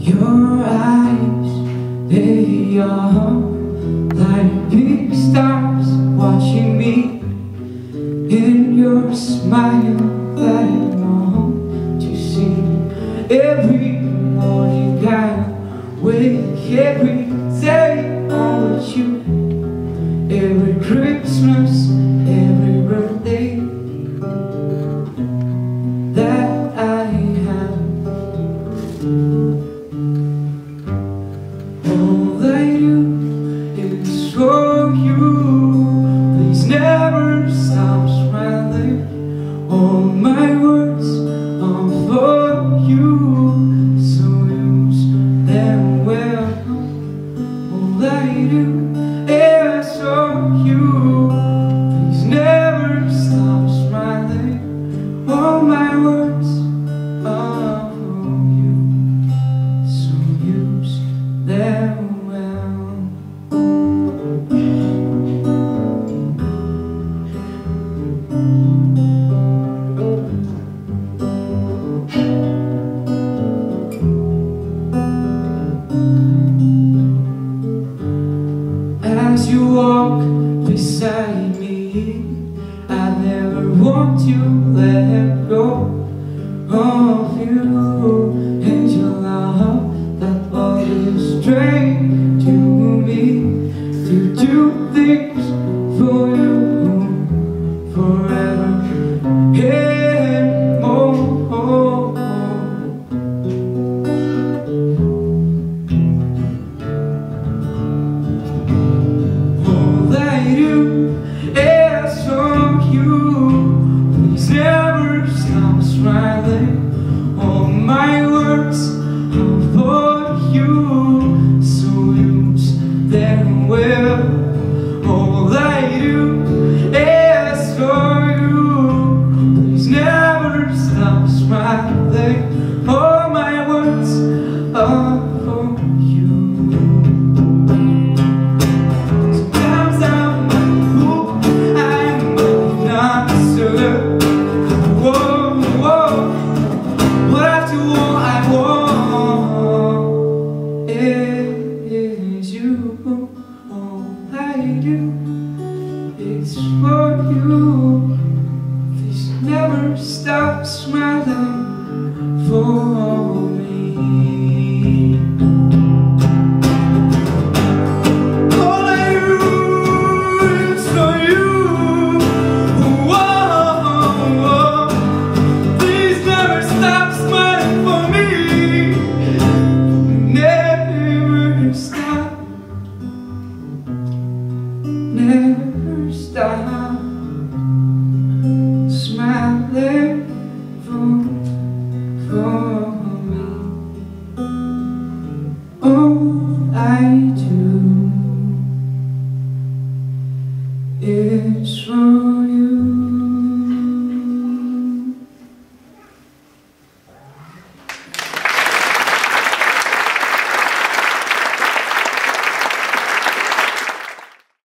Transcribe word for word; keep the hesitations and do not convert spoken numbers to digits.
Your eyes, they are like big stars watching me. In your smile that I long to see. Every morning I wake, every day on with you. Every Christmas, every birthday that I have. All I do is for you. Please never stop smiling. All my words are for you, so use them well. All I do is for you. Please never stop smiling. All my words are for you, so use them well. As you walk beside me, I never want to let go of you and your love that always strange to me. To do things for you forever and more. All I do is for you. Please never stop smiling. All my words are for you, so use them well. All I do is for you. Please never stop smiling. All my words are for you. Sometimes I'm not who I might not deserve. Whoa, whoa. But after all I want is you. All I do is for you. Please never stop smiling for me. All I do is for you. Whoa, whoa. Please never stop smiling for me. Never stop. Never stop smiling for, for me. All I do is for you.